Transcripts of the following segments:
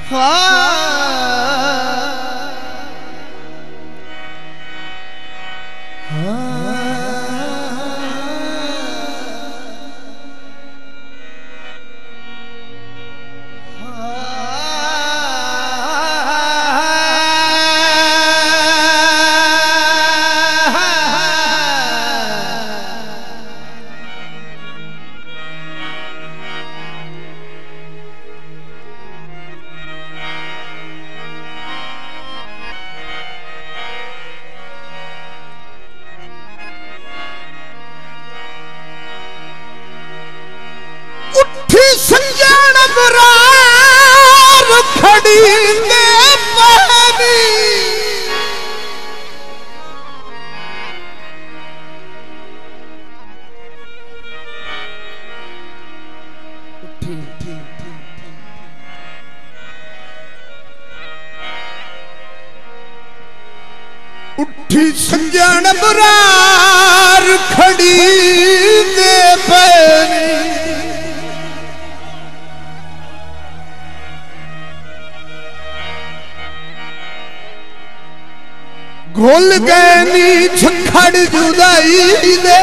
खड़ी ने पहनी उठी संजन बुरार खड़ी ने पहनी घुल गए नी झखड़ जुदाई दे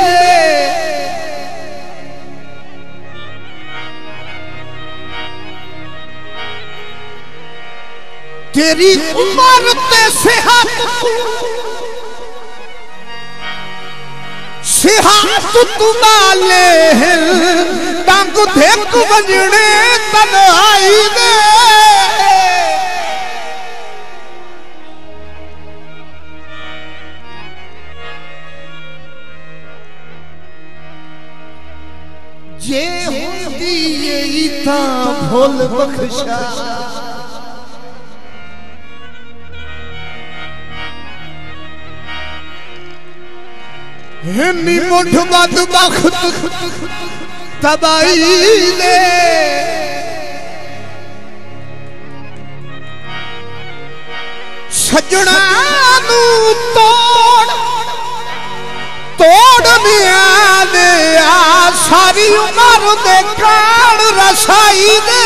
तेरी उम्र ते सिहात तू माले टांग देख बजने तन्हाई दे जे होती यही था भोल बख्शा नी मुठ बद बख्त तबाई दे सजना नू तोड़ दे सारी उम्र दे कान रसाई दे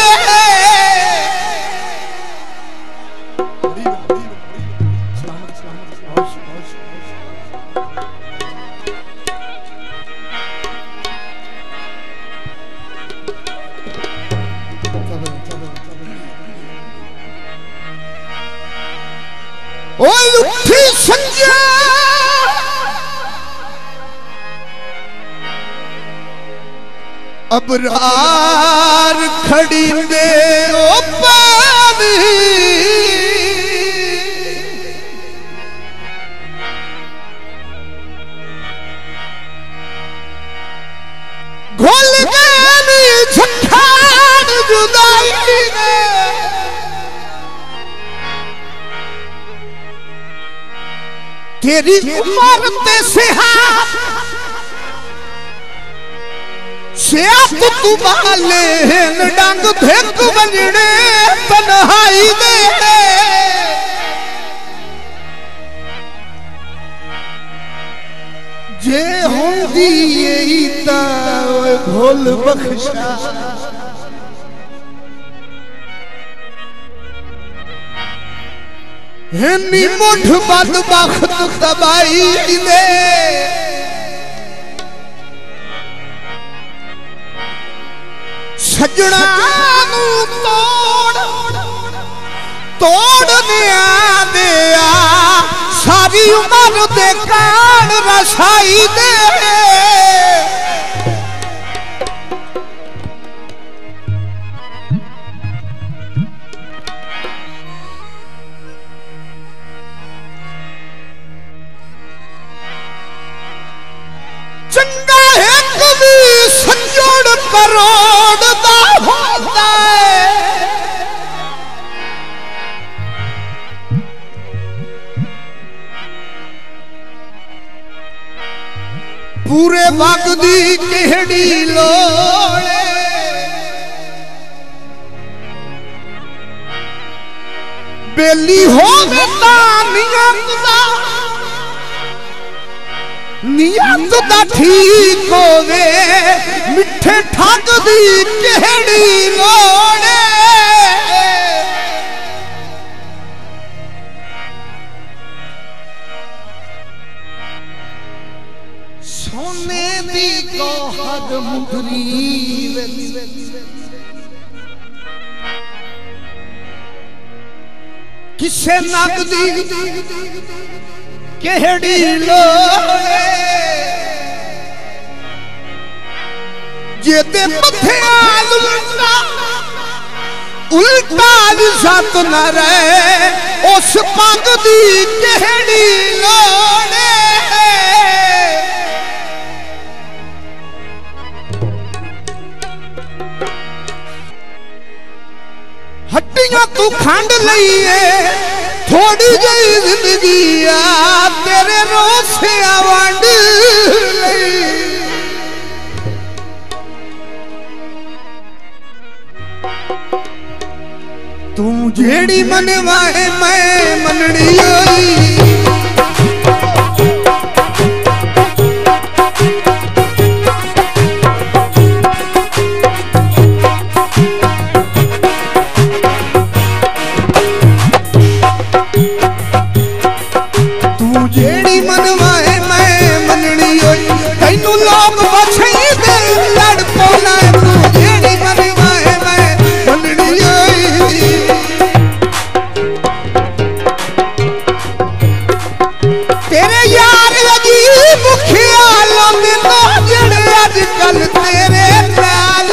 ओए उठी संजा अबरार खड़ी दे ओ पानी घुल गई झखाड़ जुदाई दे तेरी उम्र ते सियात तू माले डंग देख बजने तन्हाई दे जे होंदी यही ता भोल बख्शा नी मुठ बद बख्त तबाई दे सजना नू तोड़ दिया सारी उम्र दे कान रसाई दे चंगा है कभी संजोड़ करोड़ दा होता है पूरे वग दी केहड़ी लोड़े बेली होवे तां नियत दा ठीक होवे मिठे ठग दी केहड़ी लोड़े किसे नगदी केहड़ी लोड़े जेते मथे उल्टा उल्टा सत न रहे उस पग दी केहड़ी लोड़े हड्डियां तू खंड लईए थोड़ी जी जिंदगी आ तेरे रोसिया वंड तू जेड़ी मनवाए मैं मननी होई जेड़ी मनवाए मैं मननी होई तैनू लोग बछई दे लड़ पौना तू जेड़ी मनवाए मैं मननी होई तेरे यार अजीब ख्यालों दे तो जड़े अजकल तेरे ख्याल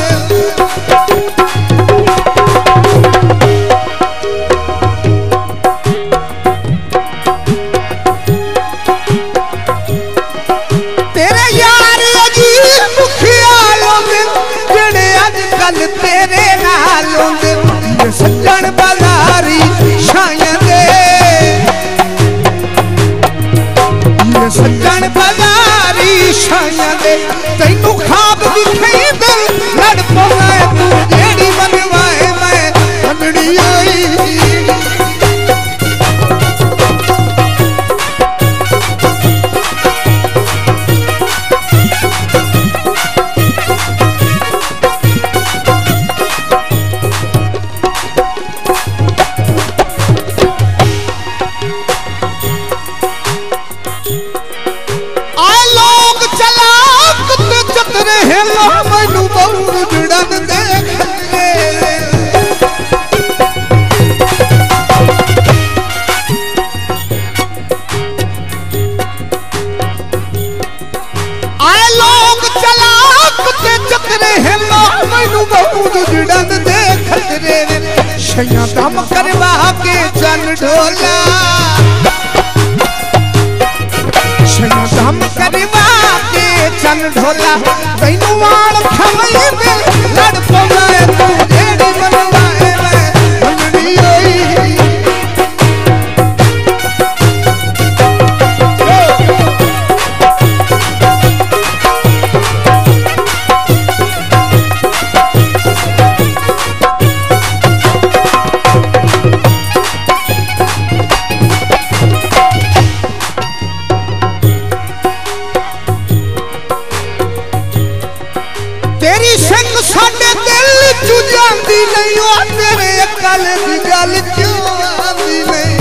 तेरे नालों दे सज्जन बाजारी छाया दे ये सज्जन बाजारी छाया दे तैनू खाब दिखे दे लड़ पवे तू जेड़ी मनवाए मैं मननी होई मैनू बहु जुड़न देख आए लोग चलाक ते चतरे हिलो मैनू बहु जुड़न देख शैया दम करवा के चल ढोला शैया दम करवा के चल ढोला तैनू वाल खवई दे लड़ पौना तू जेड़ी मनवाए मैं मननी होई तेरी सिंह साडे दिल चू जांदी नहीं ओ तेरे अकल दी गल क्यों आंदी नहीं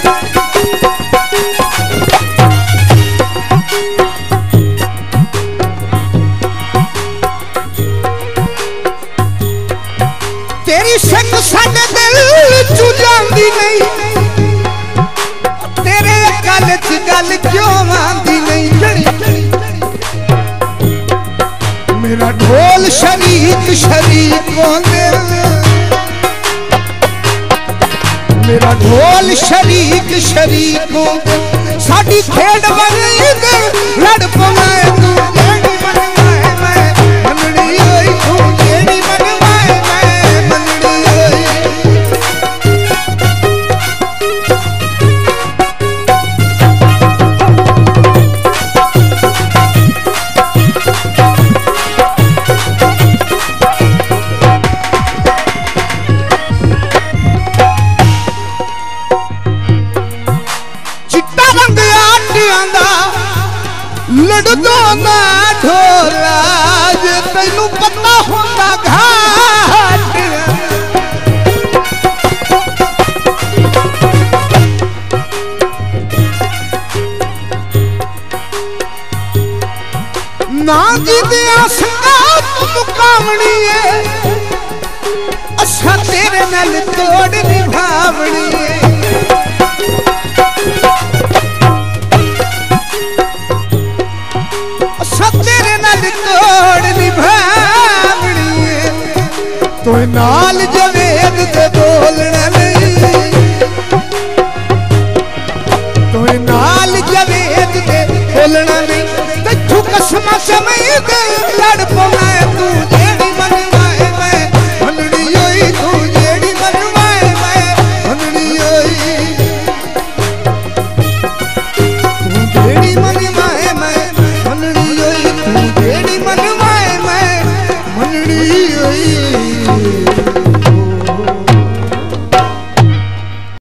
तेरी सिंह साडे दिल चू जांदी नहीं तेरे अकल दी गल क्यों आंदी नहीं मेरा ढोल शरीक शरीकों दे मेरा ढोल शरीक शरीकों दे साडी खेड बनी दे लड़ पवे तू जेड़ी मनवाए मैं मननी होई तू जेड़ी मनवाए मैं मननी होई लड़दो ना ढोला जे तैनू पता होंदा घाट ना जिदिया संगात मुकावनी है अच्छा तेरे नाल तोड़ निभावनी है नाल जवेद ते बोलना नहीं, तोए नाल जवेद ते बोलना नहीं, तू कसम समेत लड़ पवे तू